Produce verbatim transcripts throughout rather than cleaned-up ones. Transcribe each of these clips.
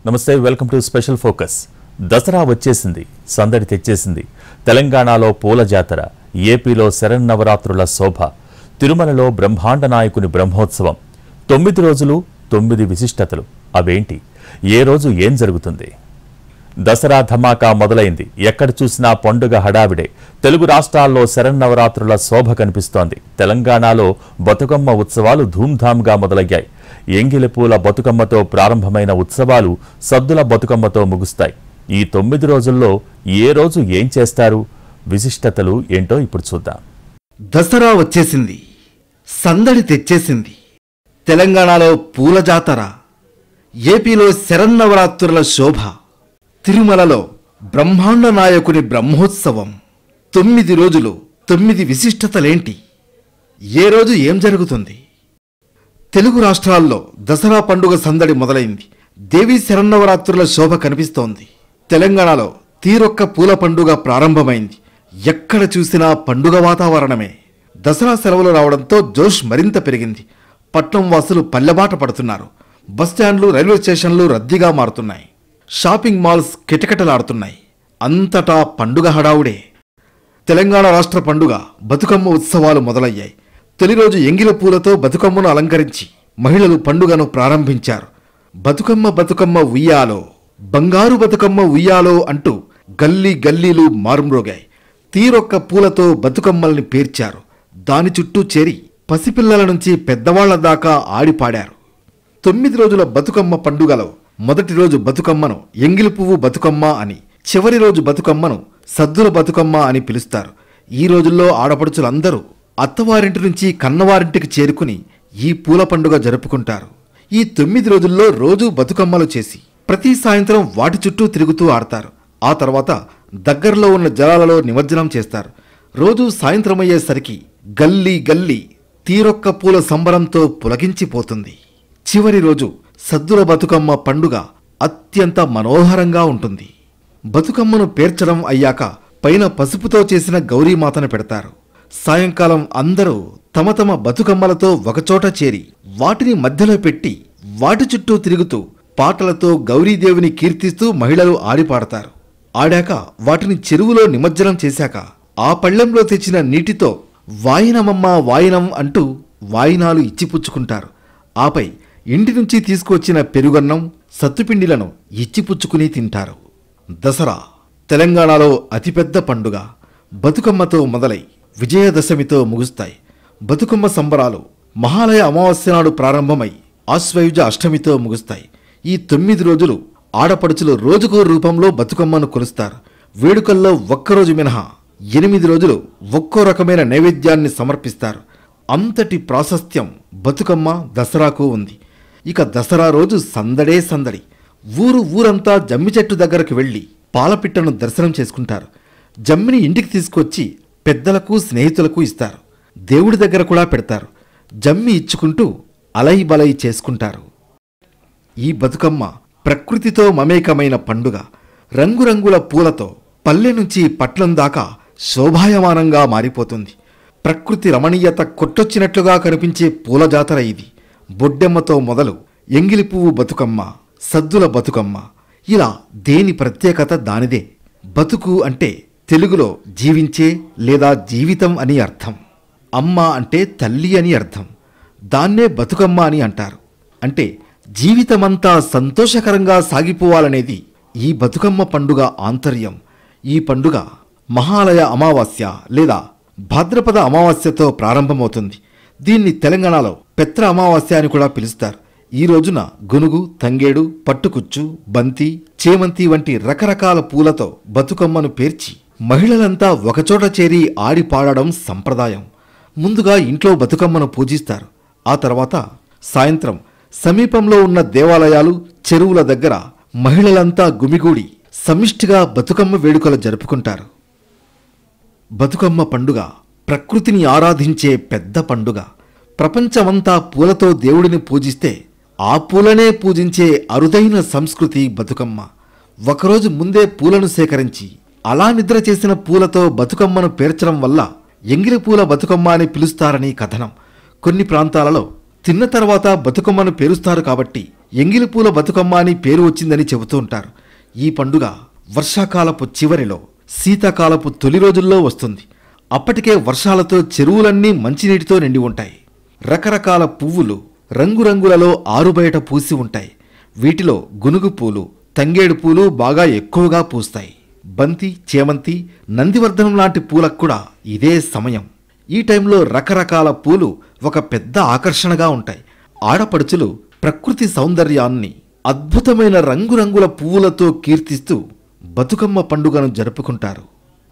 నమస్తే, welcome to special focus. Dasara వచ్చేసింది, సందడి తెచ్చేసింది. తెలంగాణలో పూల జాతర, ఏపీలో శరన్నవరాత్రుల శోభ, తిరుమలలో బ్రహ్మాండ నాయకుని బ్రహ్మోత్సవం. తొమ్మిది రోజులు తొమ్మిది విశిష్టతలు. అవేంటి? ఏ రోజు ఏం జరుగుతుంది? దసరా ధమాకా మొదలైంది. ఎక్కడ చూసినా పండుగ హడావిడే. తెలుగు రాష్ట్రాల్లో శరన్నవరాత్రుల శోభ కనిపిస్తోంది. తెలంగాణలో బతుకమ్మ ఉత్సవాలు ధూమ్ధామ్గా మొదలయ్యాయి. ఎంగిలి పూల బతుకమ్మతో ప్రారంభమైన ఉత్సవాలు సద్దుల బతుకమ్మతో ముగుస్తాయి. ఈ తొమ్మిది రోజుల్లో ఏ రోజు ఏం చేస్తారు? విశిష్టతలు ఏంటో ఇప్పుడు చూద్దాం. దసరా వచ్చేసింది, సందడి తెచ్చేసింది. తెలంగాణలో పూల జాతర, ఏపీలో శరన్నవరాత్రుల శోభ, తిరుమలలో బ్రహ్మాండ నాయకుని బ్రహ్మోత్సవం. తొమ్మిది రోజులు తొమ్మిది విశిష్టతలేంటి? ఏ రోజు ఏం జరుగుతుంది? తెలుగు రాష్ట్రాల్లో దసరా పండుగ సందడి మొదలైంది. దేవీ శరన్నవరాత్రుల శోభ కనిపిస్తోంది. తెలంగాణలో తీరొక్క పూల పండుగ ప్రారంభమైంది. ఎక్కడ చూసినా పండుగ వాతావరణమే. దసరా సెలవులు రావడంతో జోష్ మరింత పెరిగింది. పట్నం వాసులు పల్లెబాట పడుతున్నారు. బస్టాండ్లు, రైల్వే స్టేషన్లు రద్దీగా మారుతున్నాయి. షాపింగ్ మాల్స్ కిటకిటలాడుతున్నాయి. అంతటా పండుగ హడావుడే. తెలంగాణ రాష్ట్ర పండుగ బతుకమ్మ ఉత్సవాలు మొదలయ్యాయి. తొలి రోజు ఎంగిల పూలతో బతుకమ్మను అలంకరించి మహిళలు పండుగను ప్రారంభించారు. బతుకమ్మ బతుకమ్మ ఉయ్యాలో, బంగారు బతుకమ్మ ఉయ్యాలో అంటూ గల్లీ గల్లీలు మారుమ్రోగాయి. తీరొక్క పూలతో బతుకమ్మల్ని పేర్చారు. దాని చుట్టూ చేరి పసిపిల్లల నుంచి పెద్దవాళ్ల దాకా ఆడిపాడారు. తొమ్మిది రోజుల బతుకమ్మ పండుగలో మొదటి రోజు బతుకమ్మను ఎంగిలి పువ్వు బతుకమ్మ అని, చివరి రోజు బతుకమ్మను సద్దుల బతుకమ్మ అని పిలుస్తారు. ఈ రోజుల్లో ఆడపడుచులందరూ అత్తవారింటి నుంచి కన్నవారింటికి చేరుకుని ఈ పూల పండుగ జరుపుకుంటారు. ఈ తొమ్మిది రోజుల్లో రోజూ బతుకమ్మలు చేసి ప్రతి సాయంత్రం వాటి చుట్టూ తిరుగుతూ ఆడతారు. ఆ తర్వాత దగ్గరలో ఉన్న జలాలలో నిమజ్జనం చేస్తారు. రోజూ సాయంత్రమయ్యేసరికి గల్లీ గల్లీ తీరొక్క పూల సంబరంతో పులకించిపోతుంది. చివరి రోజు సద్దుల బతుకమ్మ పండుగ అత్యంత మనోహరంగా ఉంటుంది. బతుకమ్మను పేర్చడం అయ్యాక పైన పసుపుతో చేసిన గౌరీమాతను పెడతారు. సాయంకాలం అందరూ తమ తమ బతుకమ్మలతో ఒకచోట చేరి వాటిని మధ్యలో పెట్టి వాటి చుట్టూ తిరుగుతూ పాటలతో గౌరీదేవిని కీర్తిస్తూ మహిళలు ఆడిపాడతారు. ఆడాక వాటిని చెరువులో నిమజ్జనం చేశాక ఆ పళ్ళెంలో తెచ్చిన నీటితో వాయినమమ్మ వాయినం అంటూ వాయినాలు ఇచ్చిపుచ్చుకుంటారు. ఆపై ఇంటి నుంచి తీసుకువచ్చిన పెరుగన్నం, సత్తుపిండిలను ఇచ్చిపుచ్చుకుని తింటారు. దసరా తెలంగాణలో అతిపెద్ద పండుగ. బతుకమ్మతో మొదలై విజయదశమితో ముగుస్తాయి. బతుకమ్మ సంబరాలు మహాలయ అమావాస్య నాడు ప్రారంభమై ఆశ్వయుజ అష్టమితో ముగుస్తాయి. ఈ తొమ్మిది రోజులు ఆడపడుచులు రోజుకో రూపంలో బతుకమ్మను కొలుస్తారు. వేడుకల్లో ఒక్కరోజు మినహా ఎనిమిది రోజులు ఒక్కో రకమైన నైవేద్యాన్ని సమర్పిస్తారు. అంతటి ప్రాశస్త్యం బతుకమ్మ దసరాకు ఉంది. ఇక దసరా రోజు సందడే సందడి. ఊరు ఊరంతా జమ్మి చెట్టు దగ్గరకు వెళ్ళి పాలపిట్టను దర్శనం చేసుకుంటారు. జమ్మిని ఇంటికి తీసుకొచ్చి పెద్దలకు, స్నేహితులకు ఇస్తారు. దేవుడి దగ్గర కూడా పెడతారు. జమ్మి ఇచ్చుకుంటూ అలై బలై చేసుకుంటారు. ఈ బతుకమ్మ ప్రకృతితో మమేకమైన పండుగ. రంగురంగుల పూలతో పల్లె నుంచి పట్నం దాకా శోభాయమానంగా మారిపోతుంది. ప్రకృతి రమణీయత కొట్టొచ్చినట్లుగా కనిపించే పూల జాతర ఇది. బొడ్డెమ్మతో మొదలు ఎంగిలి పువ్వు బతుకమ్మ, సద్దుల బతుకమ్మ, ఇలా దేని ప్రత్యేకత దానిదే. బతుకు అంటే తెలుగులో జీవించే లేదా జీవితం అని అర్థం. అమ్మ అంటే తల్లి అని అర్థం. దాన్నే బతుకమ్మ అని అంటారు. అంటే జీవితమంతా సంతోషకరంగా సాగిపోవాలనేది ఈ బతుకమ్మ పండుగ ఆంతర్యం. ఈ పండుగ మహాలయ అమావాస్య లేదా భాద్రపద అమావాస్యతో ప్రారంభమవుతుంది. దీన్ని తెలంగాణలో పెత్ర అమావాస్య అని కూడా పిలుస్తారు. ఈ రోజున గునుగు, తంగేడు, పట్టుకుచ్చు, బంతి, చేమంతి వంటి రకరకాల పూలతో బతుకమ్మను పేర్చి మహిళలంతా ఒకచోట చేరి ఆడి పాడడం సంప్రదాయం. ముందుగా ఇంట్లో బతుకమ్మను పూజిస్తారు. ఆ తర్వాత సాయంత్రం సమీపంలో ఉన్న దేవాలయాలు, చెరువుల దగ్గర మహిళలంతా గుమిగూడి సమిష్టిగా బతుకమ్మ వేడుకలు జరుపుకుంటారు. బతుకమ్మ పండుగ ప్రకృతిని ఆరాధించే పెద్ద పండుగ. ప్రపంచమంతా పూలతో దేవుడిని పూజిస్తే ఆ పూలనే పూజించే అరుదైన సంస్కృతి బతుకమ్మ. ఒకరోజు ముందే పూలను సేకరించి అలా నిద్ర చేసిన పూలతో బతుకమ్మను పేర్చడం వల్ల ఎంగిలి పూల బతుకమ్మ అని పిలుస్తారని కథనం. కొన్ని ప్రాంతాలలో తిన్న తర్వాత బతుకమ్మను పేరుస్తారు కాబట్టి ఎంగిలి పూల బతుకమ్మ అని పేరు వచ్చిందని చెబుతూ ఉంటారు. ఈ పండుగ వర్షాకాలపు చివరిలో, శీతాకాలపు తొలి రోజుల్లో వస్తుంది. అప్పటికే వర్షాలతో చెరువులన్నీ మంచినీటితో నిండి ఉంటాయి. రకరకాల పువ్వులు రంగురంగులలో ఆరుబయట పూసి ఉంటాయి. వీటిలో గునుగు పూలు, తంగేడు పూలు బాగా ఎక్కువగా పూస్తాయి. బంతి, చేమంతి, నందివర్ధనం లాంటి పూలకు కూడా ఇదే సమయం. ఈ టైంలో రకరకాల పూలు ఒక పెద్ద ఆకర్షణగా ఉంటాయి. ఆడపడుచులు ప్రకృతి సౌందర్యాన్ని అద్భుతమైన రంగురంగుల పువ్వులతో కీర్తిస్తూ బతుకమ్మ పండుగను జరుపుకుంటారు.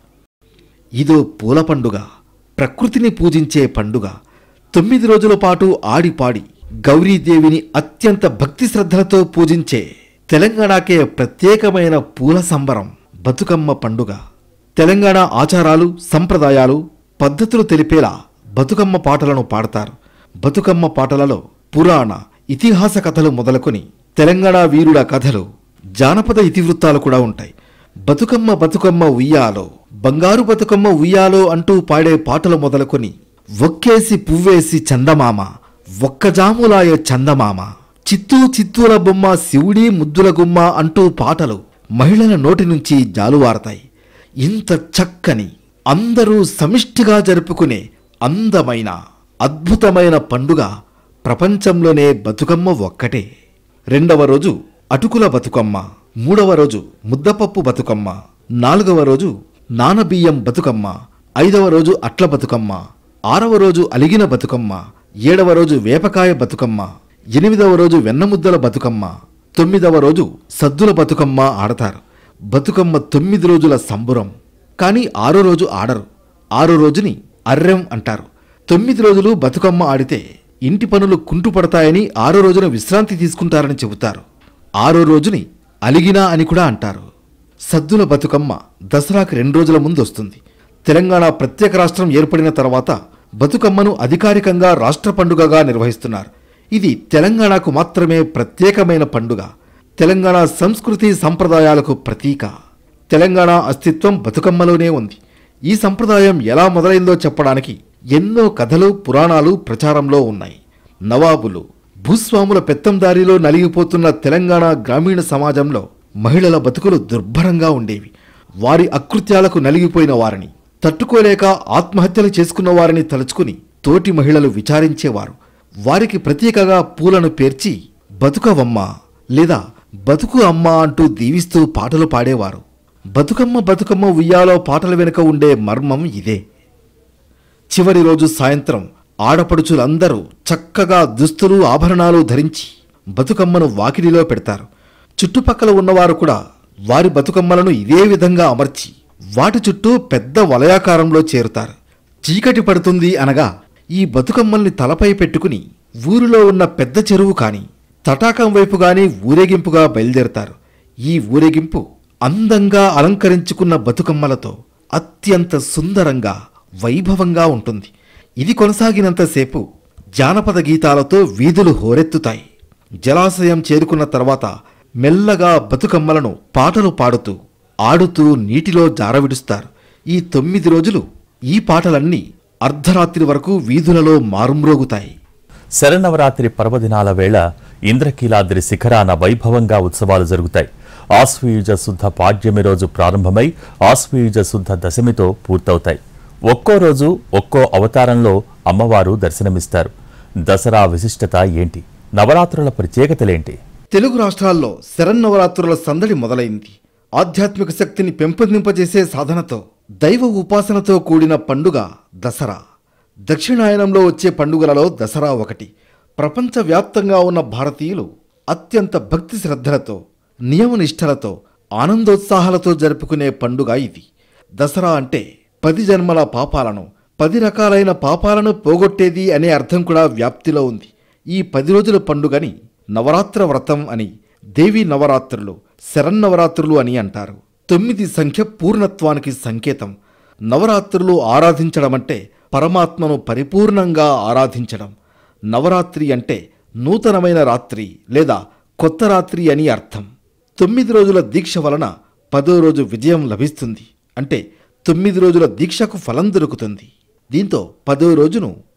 ఇదో పూల పండుగ, ప్రకృతిని పూజించే పండుగ. తొమ్మిది రోజుల పాటు ఆడిపాడి గౌరీదేవిని అత్యంత భక్తి శ్రద్ధలతో పూజించే తెలంగాణకే ప్రత్యేకమైన పూల సంబరం బతుకమ్మ పండుగ. తెలంగాణ ఆచారాలు, సంప్రదాయాలు, పద్ధతులు తెలిపేలా బతుకమ్మ పాటలను పాడతారు. బతుకమ్మ పాటలలో పురాణ, ఇతిహాస కథలు మొదలుకొని తెలంగాణ వీరుల కథలు, జానపద ఇతివృత్తాలు కూడా ఉంటాయి. బతుకమ్మ బతుకమ్మ ఉయ్యాలో, బంగారు బతుకమ్మ ఉయ్యాలో అంటూ పాడే పాటలు మొదలుకొని ఒక్కేసి పువ్వేసి చందమామ, ఒక్కజాములాయ చందమామ, చిత్తూ చిత్తూల బొమ్మ, శివుడి ముద్దుల గుమ్మ అంటూ పాటలు మహిళల నోటి నుంచి జాలువారతాయి. ఇంత చక్కని, అందరూ సమిష్టిగా జరుపుకునే అందమైన, అద్భుతమైన పండుగ ప్రపంచంలోనే బతుకమ్మ ఒక్కటే. రెండవ రోజు అటుకుల బతుకమ్మ, మూడవ రోజు ముద్దపప్పు బతుకమ్మ, నాలుగవ రోజు నానబియ్యం బతుకమ్మ, ఐదవ రోజు అట్ల బతుకమ్మ, ఆరవ రోజు అలిగిన బతుకమ్మ, ఏడవ రోజు వేపకాయ బతుకమ్మ, ఎనిమిదవ రోజు వెన్నముద్దల బతుకమ్మ, తొమ్మిదవ రోజు సద్దుల బతుకమ్మ ఆడతారు. బతుకమ్మ తొమ్మిది రోజుల సంబురం. కానీ ఆరో రోజు ఆడరు. ఆరో రోజుని అర్రెం అంటారు. తొమ్మిది రోజులు బతుకమ్మ ఆడితే ఇంటి పనులు కుంటుపడతాయని ఆరో రోజున విశ్రాంతి తీసుకుంటారని చెబుతారు. ఆరో రోజుని అలిగినా అని కూడా అంటారు. సద్దుల బతుకమ్మ దసరాకి రెండు రోజుల ముందు వస్తుంది. తెలంగాణ ప్రత్యేక రాష్ట్రం ఏర్పడిన తర్వాత బతుకమ్మను అధికారికంగా రాష్ట్ర పండుగగా నిర్వహిస్తున్నారు. ఇది తెలంగాణకు మాత్రమే ప్రత్యేకమైన పండుగ. తెలంగాణ సంస్కృతి సంప్రదాయాలకు ప్రతీక. తెలంగాణ అస్తిత్వం బతుకమ్మలోనే ఉంది. ఈ సంప్రదాయం ఎలా మొదలైందో చెప్పడానికి ఎన్నో కథలు, పురాణాలు ప్రచారంలో ఉన్నాయి. నవాబులు, భూస్వాముల పెత్తందారిలో నలిగిపోతున్న తెలంగాణ గ్రామీణ సమాజంలో మహిళల బతుకులు దుర్భరంగా ఉండేవి. వారి అకృత్యాలకు నలిగిపోయిన వారిని, తట్టుకోలేక ఆత్మహత్యలు చేసుకున్న వారిని తలుచుకుని తోటి మహిళలు విచారించేవారు. వారికి ప్రత్యేకగా పూలను పేర్చి బతుకవమ్మ లేదా బతుకు అమ్మ అంటూ దీవిస్తూ పాటలు పాడేవారు. బతుకమ్మ బతుకమ్మ ఉయ్యాలో పాటల వెనుక ఉండే మర్మం ఇదే. చివరి రోజు సాయంత్రం ఆడపడుచులందరూ చక్కగా దుస్తులు, ఆభరణాలు ధరించి బతుకమ్మను వాకిలిలో పెడతారు. చుట్టుపక్కల ఉన్నవారు కూడా వారి బతుకమ్మలను ఇదే విధంగా అమర్చి వాటి చుట్టూ పెద్ద వలయాకారంలో చేరుతారు. చీకటి పడుతుంది అనగా ఈ బతుకమ్మల్ని తలపై పెట్టుకుని ఊరిలో ఉన్న పెద్ద చెరువు కాని, తటాకం వైపు గాని ఊరేగింపుగా బయలుదేరతారు. ఈ ఊరేగింపు అందంగా అలంకరించుకున్న బతుకమ్మలతో అత్యంత సుందరంగా, వైభవంగా ఉంటుంది. ఇది కొనసాగినంతసేపు జానపద గీతాలతో వీధులు హోరెత్తుతాయి. జలాశయం చేరుకున్న తర్వాత మెల్లగా బతుకమ్మలను పాటలు పాడుతూ, ఆడుతూ నీటిలో జారవిడుస్తారు. ఈ తొమ్మిది రోజులు ఈ పాటలన్నీ అర్ధరాత్రి వరకు వీధులలో మారుమ్రోగుతాయి. శరన్నవరాత్రి పర్వదినాల వేళ ఇంద్రకీలాద్రి శిఖరాన వైభవంగా ఉత్సవాలు జరుగుతాయి. ఆశ్వయుజ శుద్ధ పాడ్యమి రోజు ప్రారంభమై ఆశ్వయుజ శుద్ధ దశమితో పూర్తవుతాయి. ఒక్కో రోజు ఒక్కో అవతారంలో అమ్మవారు దర్శనమిస్తారు. దసరా విశిష్టత ఏంటి? నవరాత్రుల ప్రత్యేకతలేంటి? తెలుగు రాష్ట్రాల్లో శరన్నవరాత్రుల సందడి మొదలైంది. ఆధ్యాత్మిక శక్తిని పెంపొందింపజేసే సాధనతో, దైవ ఉపాసనతో కూడిన పండుగ దసరా. దక్షిణాయనంలో వచ్చే పండుగలలో దసరా ఒకటి. ప్రపంచవ్యాప్తంగా ఉన్న భారతీయులు అత్యంత భక్తి శ్రద్ధలతో, నియమనిష్టలతో, ఆనందోత్సాహాలతో జరుపుకునే పండుగ ఇది. దసరా అంటే పది జన్మల పాపాలను, పది రకాలైన పాపాలను పోగొట్టేది అనే అర్థం కూడా వ్యాప్తిలో ఉంది. ఈ పది రోజుల పండుగని నవరాత్ర వ్రతం అని, దేవీ నవరాత్రులు, శరన్నవరాత్రులు అని అంటారు. తొమ్మిది సంఖ్య పూర్ణత్వానికి సంకేతం. నవరాత్రులు ఆరాధించడమంటే పరమాత్మను పరిపూర్ణంగా ఆరాధించడం. నవరాత్రి అంటే నూతనమైన రాత్రి లేదా కొత్త రాత్రి అని అర్థం. తొమ్మిది రోజుల దీక్ష వలన పదో రోజు విజయం లభిస్తుంది. అంటే తొమ్మిది రోజుల దీక్షకు ఫలం దొరుకుతుంది. దీంతో పదో రోజును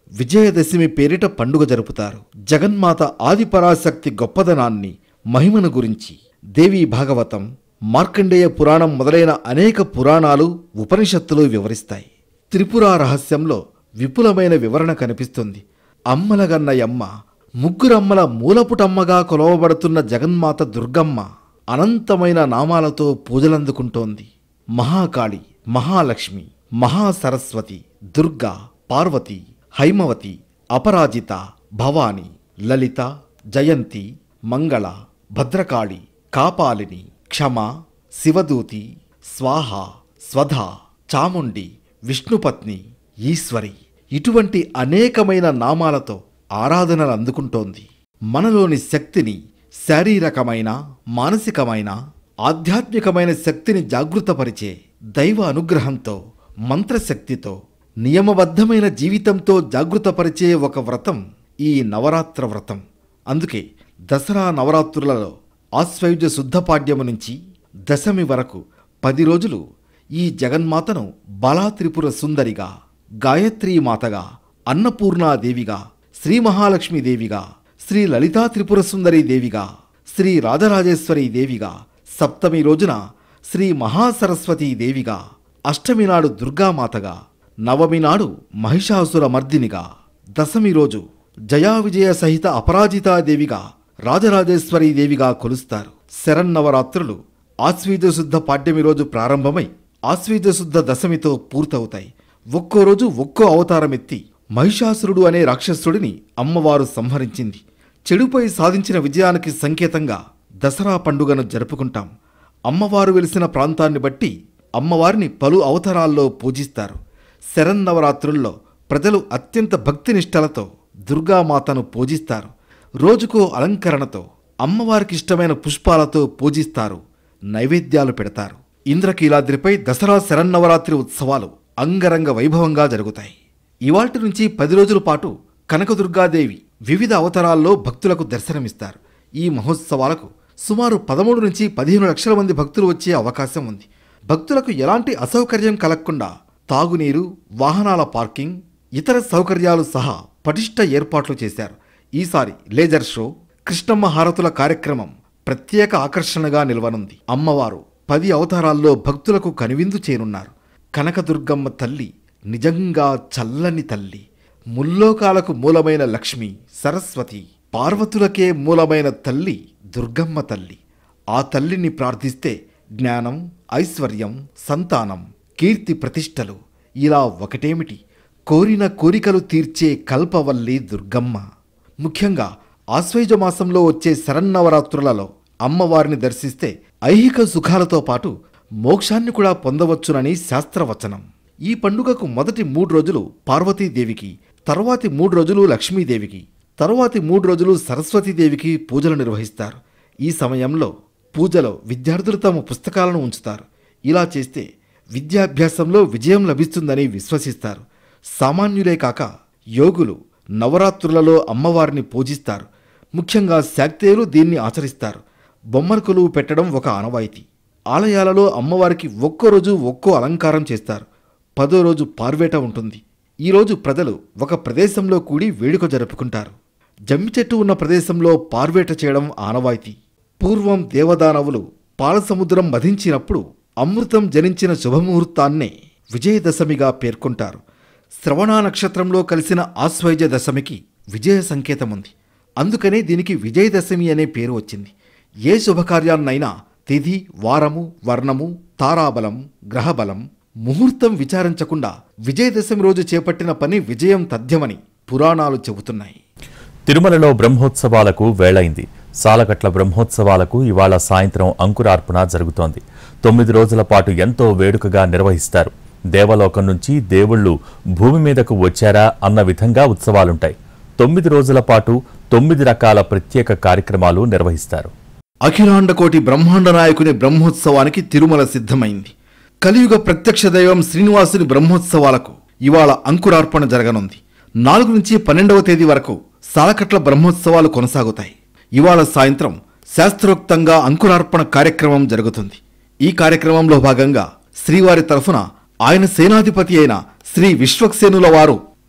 విజయదశమి పేరిట పండుగ జరుపుతారు. జగన్మాత ఆదిపరాశక్తి గొప్పదనాన్ని, మహిమను గురించి దేవీ భాగవతం, మార్కండేయ పురాణం మొదలైన అనేక పురాణాలు, ఉపనిషత్తులు వివరిస్తాయి. త్రిపుర రహస్యంలో విపులమైన వివరణ కనిపిస్తుంది. అమ్మలగన్నయమ్మ, ముగ్గురమ్మల మూలపుటమ్మగా కొలవబడుతున్న జగన్మాత దుర్గమ్మ అనంతమైన నామాలతో పూజలందుకుంటోంది. మహాకాళి, మహాలక్ష్మి, మహాసరస్వతి, దుర్గా, పార్వతి, హైమవతి, అపరాజిత, భవాని, లలిత, జయంతి, మంగళ, భద్రకాళి, కాపాలిని, క్షమ, శివదూతి, స్వాహ, స్వధ, చాముండి, విష్ణుపత్ని, ఈశ్వరి ఇటువంటి అనేకమైన నామాలతో ఆరాధనలు అందుకుంటోంది. మనలోని శక్తిని, శారీరకమైన, మానసికమైన, ఆధ్యాత్మికమైన శక్తిని జాగృతపరిచే దైవ అనుగ్రహంతో, మంత్రశక్తితో, నియమబద్ధమైన జీవితంతో జాగృతపరిచే ఒక వ్రతం ఈ నవరాత్ర వ్రతం. అందుకే దసరా నవరాత్రులలో ఆశ్వయుజ శుద్ధపాడ్యము నుంచి దశమి వరకు పది రోజులు ఈ జగన్మాతను బాలా త్రిపుర సుందరిగా, గాయత్రీమాతగా, అన్నపూర్ణాదేవిగా, శ్రీ మహాలక్ష్మీదేవిగా, శ్రీ లలితా త్రిపుర సుందరీ దేవిగా, శ్రీ రాజరాజేశ్వరీ దేవిగా, సప్తమి రోజున శ్రీ మహాసరస్వతీ దేవిగా, అష్టమి నాడు దుర్గామాతగా, నవమి నాడు మహిషాసుర మర్దినిగా, దశమి రోజు జయా విజయ సహిత అపరాజితాదేవిగా, రాజరాజేశ్వరీ దేవిగా కొలుస్తారు. శరన్నవరాత్రులు ఆశ్వీజ శుద్ధ పాడ్యమి రోజు ప్రారంభమై ఆశ్వీజ శుద్ధ దశమితో పూర్తవుతాయి. ఒక్కో రోజు ఒక్కో అవతారమెత్తి మహిషాసురుడు అనే రాక్షసుడిని అమ్మవారు సంహరించింది. చెడుపై సాధించిన విజయానికి సంకేతంగా దసరా పండుగను జరుపుకుంటాం. అమ్మవారు వెలిసిన ప్రాంతాన్ని బట్టి అమ్మవారిని పలు అవతారాల్లో పూజిస్తారు. శరన్నవరాత్రుల్లో ప్రజలు అత్యంత భక్తినిష్టలతో దుర్గామాతను పూజిస్తారు. రోజుకో అలంకరణతో, అమ్మవారికిష్టమైన పుష్పాలతో పూజిస్తారు, నైవేద్యాలు పెడతారు. ఇంద్రకీలాద్రిపై దసరా శరన్నవరాత్రి ఉత్సవాలు అంగరంగ వైభవంగా జరుగుతాయి. ఇవాల్టి నుంచి పది రోజుల పాటు కనకదుర్గాదేవి వివిధ అవతారాల్లో భక్తులకు దర్శనమిస్తారు. ఈ మహోత్సవాలకు సుమారు పదమూడు నుంచి పదిహేను లక్షల మంది భక్తులు వచ్చే అవకాశం ఉంది. భక్తులకు ఎలాంటి అసౌకర్యం కలగకుండా తాగునీరు, వాహనాల పార్కింగ్, ఇతర సౌకర్యాలు సహా పటిష్ట ఏర్పాట్లు చేశారు. ఈసారి లేజర్ షో, కృష్ణమ్మ హారతుల కార్యక్రమం ప్రత్యేక ఆకర్షణగా నిలవనుంది. అమ్మవారు పది అవతారాల్లో భక్తులకు కనువిందు చేరున్నారు. కనకదుర్గమ్మ తల్లి నిజంగా చల్లని తల్లి. ముల్లోకాలకు మూలమైన లక్ష్మి, సరస్వతి, పార్వతులకే మూలమైన తల్లి దుర్గమ్మ తల్లి. ఆ తల్లిని ప్రార్థిస్తే జ్ఞానం, ఐశ్వర్యం, సంతానం, కీర్తి ప్రతిష్టలు ఇలా ఒకటేమిటి, కోరిన కోరికలు తీర్చే కల్పవల్లి దుర్గమ్మ. ముఖ్యంగా ఆశ్వయుజ మాసంలో వచ్చే శరన్నవరాత్రులలో అమ్మవారిని దర్శిస్తే ఐహిక సుఖాలతో పాటు మోక్షాన్ని కూడా పొందవచ్చునని శాస్త్రవచనం. ఈ పండుగకు మొదటి మూడు రోజులు పార్వతీదేవికి, తరువాతి మూడు రోజులు లక్ష్మీదేవికి, తరువాతి మూడు రోజులు సరస్వతీదేవికి పూజలు నిర్వహిస్తారు. ఈ సమయంలో పూజలో విద్యార్థులు తమ పుస్తకాలను ఉంచుతారు. ఇలా చేస్తే విద్యాభ్యాసంలో విజయం లభిస్తుందని విశ్వసిస్తారు. సామాన్యులే కాక యోగులు నవరాత్రులలో అమ్మవారిని పూజిస్తారు. ముఖ్యంగా శాక్తేయులు దీన్ని ఆచరిస్తారు. బొమ్మల కొలువు పెట్టడం ఒక ఆనవాయితీ. ఆలయాలలో అమ్మవారికి ఒక్కో రోజు ఒక్కో అలంకారం చేస్తారు. పదో రోజు పార్వేట ఉంటుంది. ఈరోజు ప్రజలు ఒక ప్రదేశంలో కూడి వేడుక జరుపుకుంటారు. జమ్మి చెట్టు ఉన్న ప్రదేశంలో పార్వేట చేయడం ఆనవాయితీ. పూర్వం దేవదానవులు పాలసముద్రం మధించినప్పుడు అమృతం జనించిన శుభముహూర్తాన్నే విజయదశమిగా పేర్కొంటారు. శ్రవణ నక్షత్రంలో కలిసిన ఆశ్వయుజ దశమికి విజయ సంకేతముంది. అందుకనే దీనికి విజయదశమి అనే పేరు వచ్చింది. ఏ శుభకార్యాన్నైనా తిథి, వారము, వర్ణము, తారాబలం, గ్రహబలం, ముహూర్తం విచారించకుండా విజయదశమి రోజు చేపట్టిన పని విజయం తథ్యమని పురాణాలు చెబుతున్నాయి. తిరుమలలో బ్రహ్మోత్సవాలకు వేళైంది. సాలకట్ల బ్రహ్మోత్సవాలకు ఇవాళ సాయంత్రం అంకురార్పణ జరుగుతోంది. తొమ్మిది రోజుల పాటు ఎంతో వేడుకగా నిర్వహిస్తారు. దేవలోకం నుంచి దేవుళ్లు భూమి మీదకు వచ్చారా అన్న విధంగా ఉత్సవాలుంటాయి. తొమ్మిది రోజుల పాటు తొమ్మిది రకాల ప్రత్యేక కార్యక్రమాలు నిర్వహిస్తారు. అఖిలాండకోటి బ్రహ్మాండ నాయకుని బ్రహ్మోత్సవానికి తిరుమల సిద్ధమైంది. కలియుగ ప్రత్యక్ష దైవం శ్రీనివాసుని బ్రహ్మోత్సవాలకు ఇవాళ అంకురార్పణ జరగనుంది. నాలుగు నుంచి పన్నెండవ తేదీ వరకు సాలకట్ల బ్రహ్మోత్సవాలు కొనసాగుతాయి. ఇవాళ సాయంత్రం శాస్త్రోక్తంగా అంకురార్పణ కార్యక్రమం జరుగుతుంది. ఈ కార్యక్రమంలో భాగంగా శ్రీవారి తరఫున ఆయన సేనాధిపతి అయిన శ్రీ విశ్వక్సేనుల వారు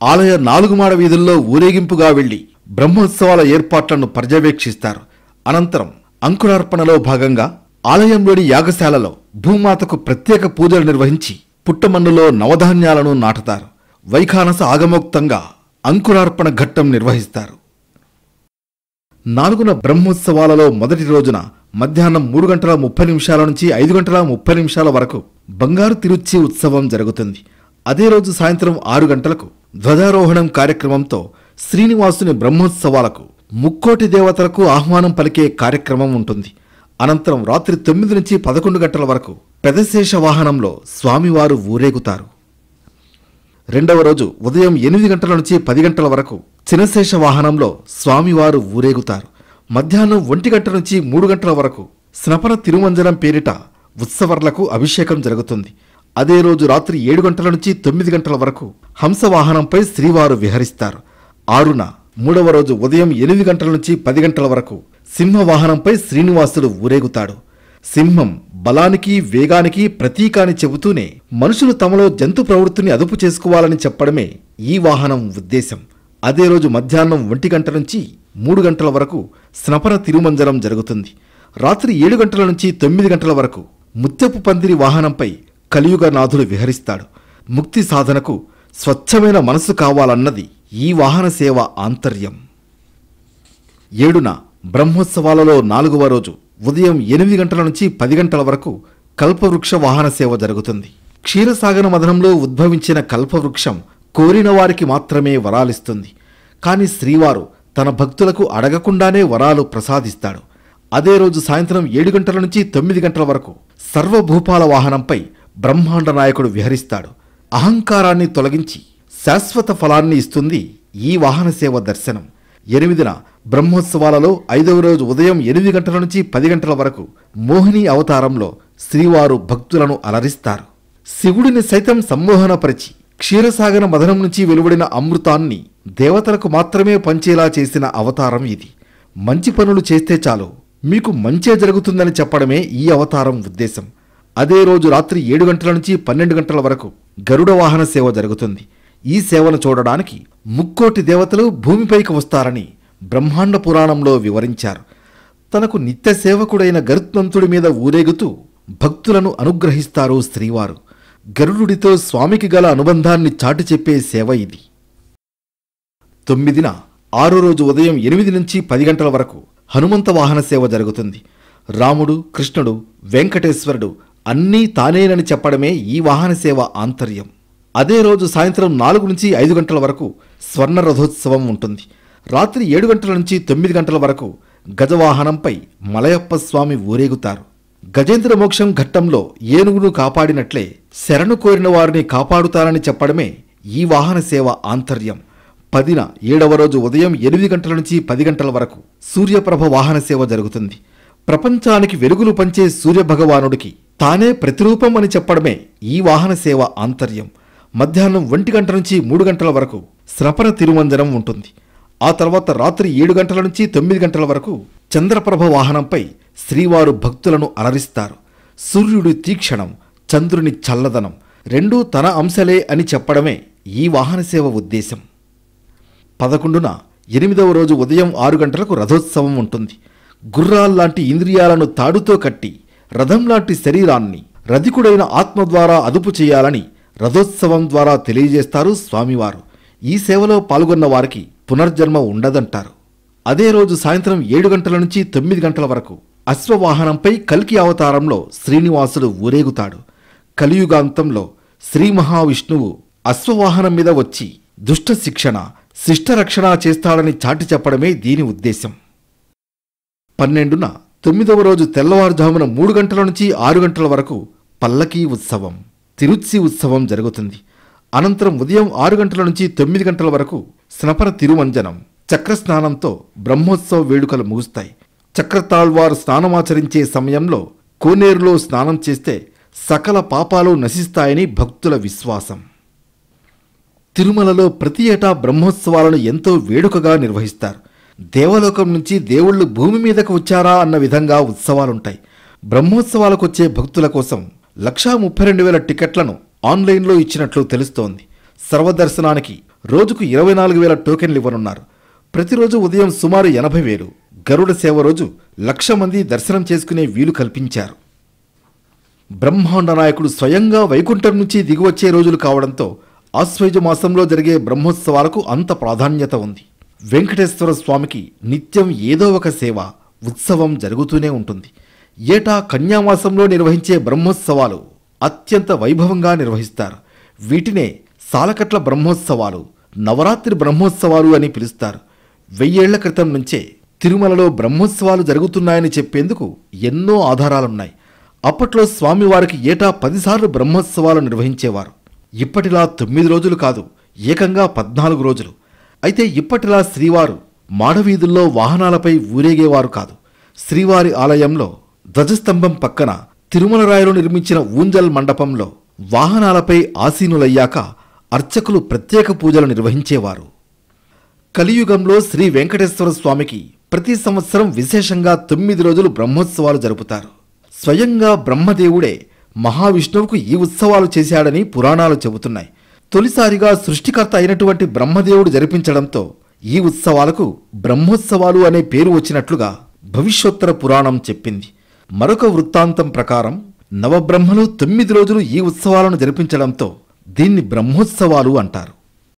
ఆలయ నాలుగు మాడ వీధుల్లో ఊరేగింపుగా వెళ్లి బ్రహ్మోత్సవాల ఏర్పాట్లను పర్యవేక్షిస్తారు. అనంతరం అంకురార్పణలో భాగంగా ఆలయంలోని యాగశాలలో భూమాతకు ప్రత్యేక పూజలు నిర్వహించి పుట్టమన్నులో నవధాన్యాలను నాటుతారు. వైఖానస ఆగమోక్తంగా అంకురార్పణ ఘట్టం నిర్వహిస్తారు. నాలుగున బ్రహ్మోత్సవాలలో మొదటి రోజున మధ్యాహ్నం మూడు గంటల ముప్పై నిమిషాల నుంచి ఐదు గంటల ముప్పై నిమిషాల వరకు బంగారు తిరుచి ఉత్సవం జరుగుతుంది. అదే రోజు సాయంత్రం ఆరు గంటలకు ధ్వజారోహణం కార్యక్రమంతో శ్రీనివాసుని బ్రహ్మోత్సవాలకు ముక్కోటి దేవతలకు ఆహ్వానం పలికే కార్యక్రమం ఉంటుంది. అనంతరం రాత్రి తొమ్మిది నుంచి పదకొండు గంటల వరకు పెదశేష వాహనంలో స్వామివారు ఊరేగుతారు. రెండవ రోజు ఉదయం ఎనిమిది గంటల నుంచి పది గంటల వరకు చినశేష వాహనంలో స్వామివారు ఊరేగుతారు. మధ్యాహ్నం ఒంటి గంట నుంచి మూడు గంటల వరకు స్నపన తిరుమంజనం పేరిట ఉత్సవర్లకు అభిషేకం జరుగుతుంది. అదే రోజు రాత్రి ఏడు గంటల నుంచి తొమ్మిది గంటల వరకు హంసవాహనంపై శ్రీవారు విహరిస్తారు. ఆరున మూడవ రోజు ఉదయం ఎనిమిది గంటల నుంచి పది గంటల వరకు సింహవాహనంపై శ్రీనివాసుడు ఊరేగుతాడు. సింహం బలానికి వేగానికి ప్రతీకాని చెబుతూనే మనుషులు తమలో జంతు ప్రవృత్తిని అదుపు చేసుకోవాలని చెప్పడమే ఈ వాహనం ఉద్దేశం. అదే రోజు మధ్యాహ్నం ఒంటి గంట నుంచి మూడు గంటల వరకు స్నపన తిరుమంజనం జరుగుతుంది. రాత్రి ఏడు గంటల నుంచి తొమ్మిది గంటల వరకు ముత్యపు పందిరి వాహనంపై కలియుగనాథుడు విహరిస్తాడు. ముక్తి సాధనకు స్వచ్ఛమైన మనసు కావాలన్నది ఈ వాహన సేవ ఆంతర్యం. ఏడున బ్రహ్మోత్సవాలలో నాలుగవ రోజు ఉదయం ఎనిమిది గంటల నుంచి పది గంటల వరకు కల్పవృక్ష వాహన సేవ జరుగుతుంది. క్షీరసాగర మదనంలో ఉద్భవించిన కల్పవృక్షం కోరిన వారికి మాత్రమే వరాలిస్తుంది. కాని శ్రీవారు తన భక్తులకు అడగకుండానే వరాలు ప్రసాదిస్తాడు. అదే రోజు సాయంత్రం ఏడు గంటల నుంచి తొమ్మిది గంటల వరకు సర్వభూపాల వాహనంపై బ్రహ్మాండ నాయకుడు విహరిస్తాడు. అహంకారాన్ని తొలగించి శాశ్వత ఫలాన్ని ఇస్తుంది ఈ వాహన సేవ దర్శనం. ఎనిమిదిన బ్రహ్మోత్సవాలలో ఐదవ రోజు ఉదయం ఎనిమిది గంటల నుంచి పది గంటల వరకు మోహిని అవతారంలో శ్రీవారు భక్తులను అలరిస్తారు. శివుడిని సైతం సమ్మోహనపరిచి క్షీరసాగర మదనం నుంచి వెలువడిన అమృతాన్ని దేవతలకు మాత్రమే పంచేలా చేసిన అవతారం ఇది. మంచి పనులు చేస్తే చాలు మీకు మంచే జరుగుతుందని చెప్పడమే ఈ అవతారం ఉద్దేశం. అదే రోజు రాత్రి ఏడు గంటల నుంచి పన్నెండు గంటల వరకు గరుడ వాహన సేవ జరుగుతుంది. ఈ సేవను చూడడానికి ముక్కోటి దేవతలు భూమిపైకి వస్తారని బ్రహ్మాండ పురాణంలో వివరించారు. తనకు నిత్య సేవకుడైన గరుత్మంతుడి మీద ఊరేగుతూ భక్తులను అనుగ్రహిస్తారు శ్రీవారు. గరుడుడితో స్వామికి గల అనుబంధాన్ని చాటి చెప్పే సేవ ఇది. తొమ్మిదిన ఆరో రోజు ఉదయం ఎనిమిది నుంచి పది గంటల వరకు హనుమంత వాహన సేవ జరుగుతుంది. రాముడు, కృష్ణుడు, వెంకటేశ్వరుడు అన్నీ తానేనని చెప్పడమే ఈ వాహన సేవ ఆంతర్యం. అదే రోజు సాయంత్రం నాలుగు నుంచి ఐదు గంటల వరకు స్వర్ణ రథోత్సవం ఉంటుంది. రాత్రి ఏడు గంటల నుంచి తొమ్మిది గంటల వరకు గజవాహనంపై మలయప్ప స్వామి ఊరేగుతారు. గజేంద్ర మోక్షం ఘట్టంలో ఏనుగును కాపాడినట్లే శరణు కోరిన వారిని కాపాడుతారని చెప్పడమే ఈ వాహన సేవ ఆంతర్యం. పదిన ఏడవ రోజు ఉదయం ఎనిమిది గంటల నుంచి పది గంటల వరకు సూర్యప్రభ వాహన సేవ జరుగుతుంది. ప్రపంచానికి వెలుగులు పంచే సూర్యభగవానుడికి తానే ప్రతిరూపం అని చెప్పడమే ఈ వాహన సేవ ఆంతర్యం. మధ్యాహ్నం ఒంటి గంట నుంచి మూడు గంటల వరకు స్నపన తిరుమంజనం ఉంటుంది. ఆ తర్వాత రాత్రి ఏడు గంటల నుంచి తొమ్మిది గంటల వరకు చంద్రప్రభ వాహనంపై శ్రీవారు భక్తులను అలరిస్తారు. సూర్యుడి తీక్షణం, చంద్రుని చల్లదనం రెండూ తన అంశలే అని చెప్పడమే ఈ వాహన సేవ ఉద్దేశం. పదకొండున ఎనిమిదవ రోజు ఉదయం ఆరు గంటలకు రథోత్సవం ఉంటుంది. గుర్రాల్లాంటి ఇంద్రియాలను తాడుతో కట్టి రథం లాంటి శరీరాన్ని రధికుడైన ఆత్మ ద్వారా అదుపు చేయాలని రథోత్సవం ద్వారా తెలియజేస్తారు స్వామివారు. ఈ సేవలో పాల్గొన్న వారికి పునర్జన్మ ఉండదంటారు. అదే రోజు సాయంత్రం ఏడు గంటల నుంచి తొమ్మిది గంటల వరకు అశ్వవాహనంపై కల్కి అవతారంలో శ్రీనివాసుడు ఊరేగుతాడు. కలియుగాంతంలో శ్రీ మహావిష్ణువు అశ్వవాహనం మీద వచ్చి దుష్ట శిక్షణ, శిష్టరక్షణ చేస్తాడని చాటి చెప్పడమే దీని ఉద్దేశం. పన్నెండున తొమ్మిదవ రోజు తెల్లవారుజామున మూడు గంటల నుంచి ఆరు గంటల వరకు పల్లకీ ఉత్సవం, తిరుచి ఉత్సవం జరుగుతుంది. అనంతరం ఉదయం ఆరు గంటల నుంచి తొమ్మిది గంటల వరకు స్నపన తిరుమంజనం, చక్రస్నానంతో బ్రహ్మోత్సవ వేడుకలు ముగుస్తాయి. చక్రతాళ్వారు స్నానమాచరించే సమయంలో కోనేరులో స్నానం చేస్తే సకల పాపాలు నశిస్తాయని భక్తుల విశ్వాసం. తిరుమలలో ప్రతి ఏటా బ్రహ్మోత్సవాలను ఎంతో వేడుకగా నిర్వహిస్తారు. దేవలోకం నుంచి దేవుళ్ళు భూమి మీదకు వచ్చారా అన్న విధంగా ఉత్సవాలుంటాయి. బ్రహ్మోత్సవాలకు వచ్చే భక్తుల కోసం లక్షా ముప్పై రెండు వేల టికెట్లను ఆన్లైన్లో ఇచ్చినట్లు తెలుస్తోంది. సర్వదర్శనానికి రోజుకు ఇరవై నాలుగు వేల టోకెన్లు ఇవ్వనున్నారు. ప్రతిరోజు ఉదయం సుమారు ఎనభై వేలు, గరుడ సేవ రోజు లక్ష మంది దర్శనం చేసుకునే వీలు కల్పించారు. బ్రహ్మాండ నాయకుడు స్వయంగా వైకుంఠం నుంచి దిగివచ్చే రోజులు కావడంతో ఆశ్వయుజ మాసంలో జరిగే బ్రహ్మోత్సవాలకు అంత ప్రాధాన్యత ఉంది. వెంకటేశ్వర స్వామికి నిత్యం ఏదో ఒక సేవ, ఉత్సవం జరుగుతూనే ఉంటుంది. ఏటా కన్యామాసంలో నిర్వహించే బ్రహ్మోత్సవాలు అత్యంత వైభవంగా నిర్వహిస్తారు. వీటినే సాలకట్ల బ్రహ్మోత్సవాలు, నవరాత్రి బ్రహ్మోత్సవాలు అని పిలుస్తారు. వెయ్యేళ్ల క్రితం నుంచే తిరుమలలో బ్రహ్మోత్సవాలు జరుగుతున్నాయని చెప్పేందుకు ఎన్నో ఆధారాలున్నాయి. అప్పట్లో స్వామివారికి ఏటా పదిసార్లు బ్రహ్మోత్సవాలు నిర్వహించేవారు. ఇప్పటిలా తొమ్మిది రోజులు కాదు, ఏకంగా పద్నాలుగు రోజులు. అయితే ఇప్పటిలా శ్రీవారు మాడవీధుల్లో వాహనాలపై ఊరేగేవారు కాదు. శ్రీవారి ఆలయంలో ధ్వజస్తంభం పక్కన తిరుమలరాయలు నిర్మించిన ఊంజల్ మండపంలో వాహనాలపై ఆసీనులయ్యాక అర్చకులు ప్రత్యేక పూజలు నిర్వహించేవారు. కలియుగంలో శ్రీ వెంకటేశ్వర స్వామికి ప్రతి సంవత్సరం విశేషంగా తొమ్మిది రోజులు బ్రహ్మోత్సవాలు జరుపుతారు. స్వయంగా బ్రహ్మదేవుడే మహావిష్ణువుకు ఈ ఉత్సవాలు చేశాడని పురాణాలు చెబుతున్నాయి. తొలిసారిగా సృష్టికర్త అయినటువంటి బ్రహ్మదేవుడు జరిపించడంతో ఈ ఉత్సవాలకు బ్రహ్మోత్సవాలు అనే పేరు వచ్చినట్లుగా భవిష్యోత్తర పురాణం చెప్పింది. మరొక వృత్తాంతం ప్రకారం నవబ్రహ్మలు తొమ్మిది రోజులు ఈ ఉత్సవాలను జరిపించడంతో దీన్ని బ్రహ్మోత్సవాలు అంటారు.